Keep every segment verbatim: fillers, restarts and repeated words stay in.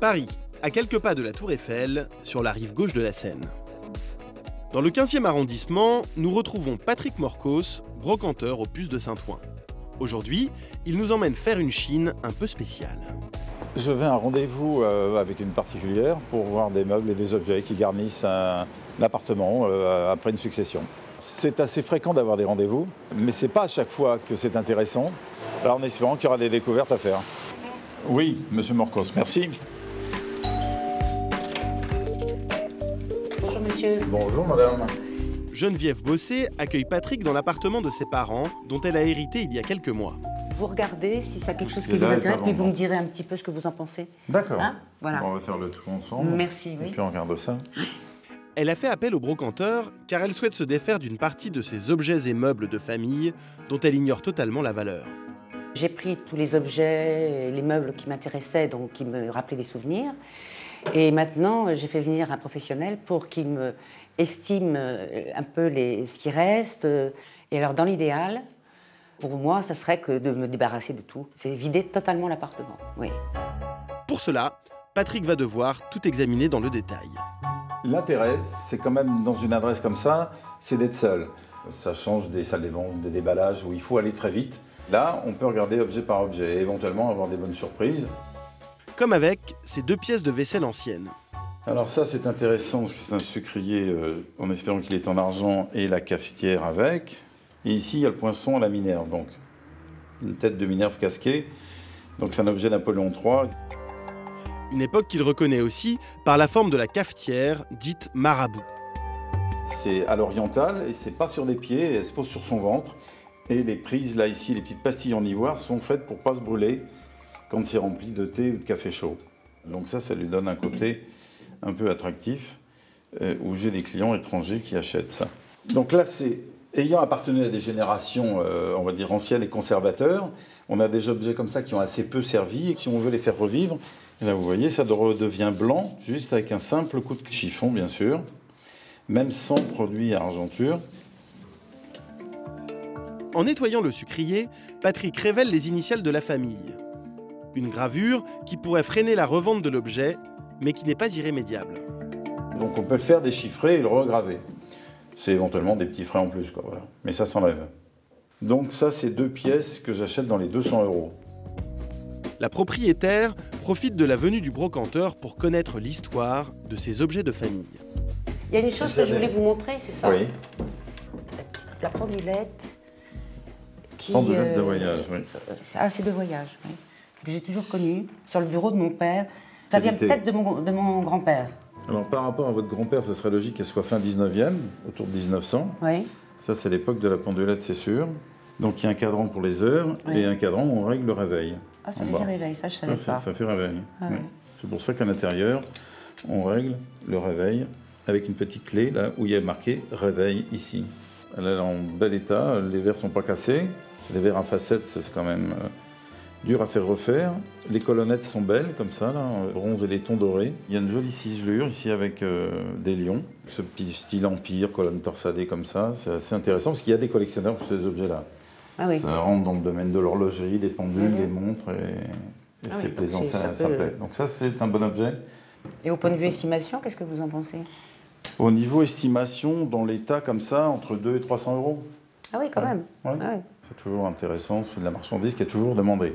Paris, à quelques pas de la Tour Eiffel, sur la rive gauche de la Seine. Dans le quinzième arrondissement, nous retrouvons Patrick Morcos, brocanteur aux Puces de Saint-Ouen. Aujourd'hui, il nous emmène faire une chine un peu spéciale. Je vais à un rendez-vous euh, avec une particulière pour voir des meubles et des objets qui garnissent un, un appartement euh, après une succession. C'est assez fréquent d'avoir des rendez-vous, mais ce n'est pas à chaque fois que c'est intéressant. Alors en espérant qu'il y aura des découvertes à faire. Oui, monsieur Morcos, merci. Bonjour monsieur. Bonjour madame. Geneviève Bossé accueille Patrick dans l'appartement de ses parents, dont elle a hérité il y a quelques mois. Vous regardez si ça a quelque chose qui vous intéresse, puis vous me direz un petit peu ce que vous en pensez. D'accord. Hein, voilà. Bon, on va faire le tour ensemble. Merci, oui. Et puis on regarde ça. Elle a fait appel au brocanteur car elle souhaite se défaire d'une partie de ses objets et meubles de famille dont elle ignore totalement la valeur. J'ai pris tous les objets, les meubles qui m'intéressaient, donc qui me rappelaient des souvenirs. Et maintenant, j'ai fait venir un professionnel pour qu'il me estime un peu les, ce qui reste. Et alors, dans l'idéal, pour moi, ça serait que de me débarrasser de tout. C'est vider totalement l'appartement, oui. Pour cela, Patrick va devoir tout examiner dans le détail. L'intérêt, c'est quand même dans une adresse comme ça, c'est d'être seul. Ça change des salles des ventes, des déballages où il faut aller très vite. Là, on peut regarder objet par objet et éventuellement avoir des bonnes surprises. Comme avec ces deux pièces de vaisselle anciennes. Alors ça, c'est intéressant parce que c'est un sucrier euh, en espérant qu'il est en argent et la cafetière avec. Et ici, il y a le poinçon à la Minerve, donc une tête de Minerve casquée. Donc c'est un objet Napoléon trois. Une époque qu'il reconnaît aussi par la forme de la cafetière, dite marabout. C'est à l'orientale et c'est pas sur des pieds, elle se pose sur son ventre. Et les prises, là, ici, les petites pastilles en ivoire sont faites pour ne pas se brûler quand c'est rempli de thé ou de café chaud. Donc ça, ça lui donne un côté un peu attractif, euh, où j'ai des clients étrangers qui achètent ça. Donc là, c'est ayant appartenu à des générations, euh, on va dire, anciennes et conservateurs, on a des objets comme ça qui ont assez peu servi. Et si on veut les faire revivre, et là, vous voyez, ça redevient blanc, juste avec un simple coup de chiffon, bien sûr, même sans produit à argenture. En nettoyant le sucrier, Patrick révèle les initiales de la famille. Une gravure qui pourrait freiner la revente de l'objet, mais qui n'est pas irrémédiable. Donc on peut le faire déchiffrer et le regraver. C'est éventuellement des petits frais en plus, quoi, voilà. Mais ça s'enlève. Donc ça, c'est deux pièces que j'achète dans les deux cents euros. La propriétaire profite de la venue du brocanteur pour connaître l'histoire de ces objets de famille. Il y a une chose que je voulais vous montrer, c'est ça. Oui. La pendulette. Qui, Pendulette euh, de voyage, oui. Ah, c'est de voyage, oui. Que j'ai toujours connu sur le bureau de mon père. Ça vient peut-être de mon, de mon grand-père. Alors par rapport à votre grand-père, ce serait logique qu'elle soit fin dix-neuvième, autour de mille neuf cents. Oui. Ça, c'est l'époque de la pendulette, c'est sûr. Donc il y a un cadran pour les heures, oui, et un cadran où on règle le réveil. Ah, ça fait réveil, ça je savais ça, pas. Ça fait réveil, ah, oui. Oui. C'est pour ça qu'à l'intérieur, on règle le réveil avec une petite clé, là où il y a marqué « réveil » ici. Elle est en bel état, les verres ne sont pas cassés. Les verres à facettes, c'est quand même euh, dur à faire refaire. Les colonnettes sont belles, comme ça, là, bronze et laiton doré. Il y a une jolie ciselure ici avec euh, des lions. Ce petit style empire, colonne torsadée comme ça, c'est assez intéressant parce qu'il y a des collectionneurs pour ces objets-là. Ah oui. Ça rentre dans le domaine de l'horlogerie, des pendules, mmh. des montres, et, et ah c'est oui, plaisant, ça, ça, ça peut... plaît. Donc ça, c'est un bon objet. Et au point de vue estimation, qu'est-ce que vous en pensez? Au niveau estimation, dans l'état comme ça, entre deux et trois cents euros. Ah oui, quand ouais. même. Ouais. Ah oui. C'est toujours intéressant, c'est de la marchandise qui est toujours demandée.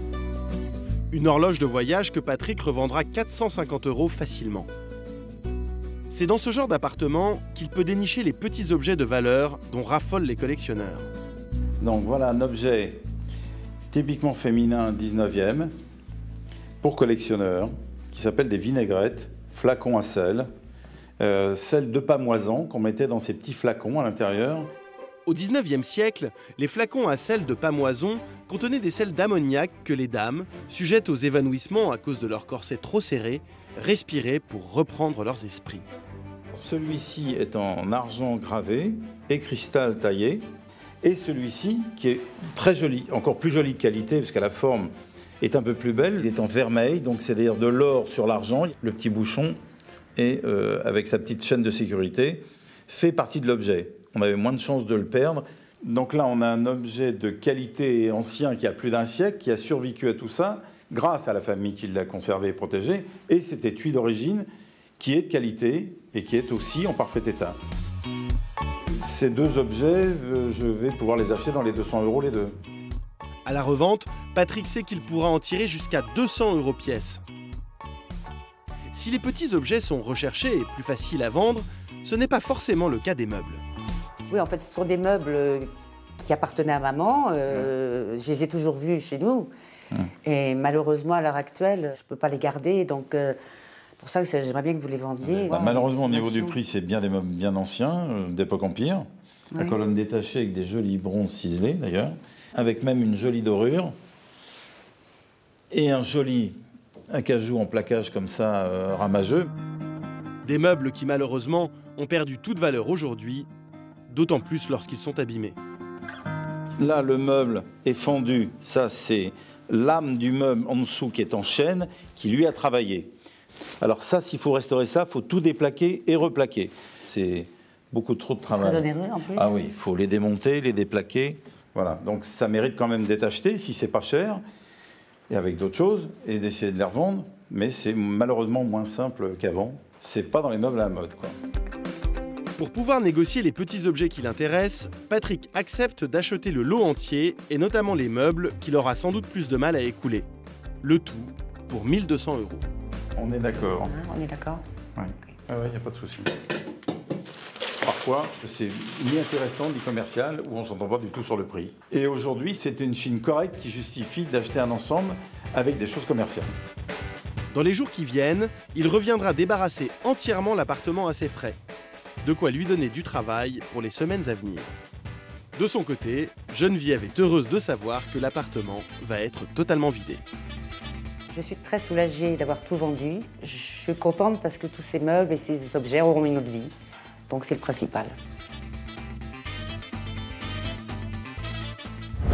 Une horloge de voyage que Patrick revendra quatre cent cinquante euros facilement. C'est dans ce genre d'appartement qu'il peut dénicher les petits objets de valeur dont raffolent les collectionneurs. Donc voilà un objet typiquement féminin dix-neuvième pour collectionneurs qui s'appelle des vinaigrettes, flacons à sel, euh, sel de pamoison qu'on mettait dans ces petits flacons à l'intérieur. Au dix-neuvième siècle, les flacons à sel de pamoison contenaient des sels d'ammoniac que les dames, sujettes aux évanouissements à cause de leur corset trop serré, respiraient pour reprendre leurs esprits. Celui-ci est en argent gravé et cristal taillé. Et celui-ci, qui est très joli, encore plus joli de qualité, parce que la forme est un peu plus belle, il est en vermeil, donc c'est d'ailleurs de l'or sur l'argent. Le petit bouchon, et euh, avec sa petite chaîne de sécurité, fait partie de l'objet. On avait moins de chances de le perdre. Donc là, on a un objet de qualité ancien qui a plus d'un siècle, qui a survécu à tout ça, grâce à la famille qui l'a conservé et protégé, et cet étui d'origine qui est de qualité et qui est aussi en parfait état. Ces deux objets, je vais pouvoir les acheter dans les deux cents euros les deux. À la revente, Patrick sait qu'il pourra en tirer jusqu'à deux cents euros pièce. Si les petits objets sont recherchés et plus faciles à vendre, ce n'est pas forcément le cas des meubles. Oui, en fait, ce sont des meubles qui appartenaient à maman. Euh, je les ai toujours vus chez nous. Mmh. Et malheureusement, à l'heure actuelle, je ne peux pas les garder. Donc, euh, pour ça, j'aimerais bien que vous les vendiez. Bah, malheureusement, au niveau du prix, c'est bien des meubles bien anciens, euh, d'époque Empire. Oui. La colonne détachée avec des jolis bronzes ciselés, d'ailleurs. Avec même une jolie dorure. Et un joli acajou en plaquage comme ça, euh, ramageux. Des meubles qui, malheureusement, ont perdu toute valeur aujourd'hui, d'autant plus lorsqu'ils sont abîmés. Là, le meuble est fendu. Ça, c'est l'âme du meuble en dessous qui est en chêne, qui lui a travaillé. Alors ça, s'il faut restaurer ça, il faut tout déplaquer et replaquer. C'est beaucoup trop de travail. C'est très onéreux en plus. Ah oui, il faut les démonter, les déplaquer. Voilà, donc ça mérite quand même d'être acheté, si c'est pas cher, et avec d'autres choses, et d'essayer de les revendre. Mais c'est malheureusement moins simple qu'avant. C'est pas dans les meubles à la mode, quoi. Pour pouvoir négocier les petits objets qui l'intéressent, Patrick accepte d'acheter le lot entier, et notamment les meubles qu'il aura sans doute plus de mal à écouler. Le tout pour mille deux cents euros. On est d'accord. Ah, on est d'accord. Oui, il n'y a pas de souci. Parfois, c'est ni intéressant ni commercial, ou on ne s'entend pas du tout sur le prix. Et aujourd'hui, c'est une Chine correcte qui justifie d'acheter un ensemble avec des choses commerciales. Dans les jours qui viennent, il reviendra débarrasser entièrement l'appartement à ses frais. De quoi lui donner du travail pour les semaines à venir. De son côté, Geneviève est heureuse de savoir que l'appartement va être totalement vidé. Je suis très soulagée d'avoir tout vendu. Je suis contente parce que tous ces meubles et ces objets auront une autre vie. Donc c'est le principal.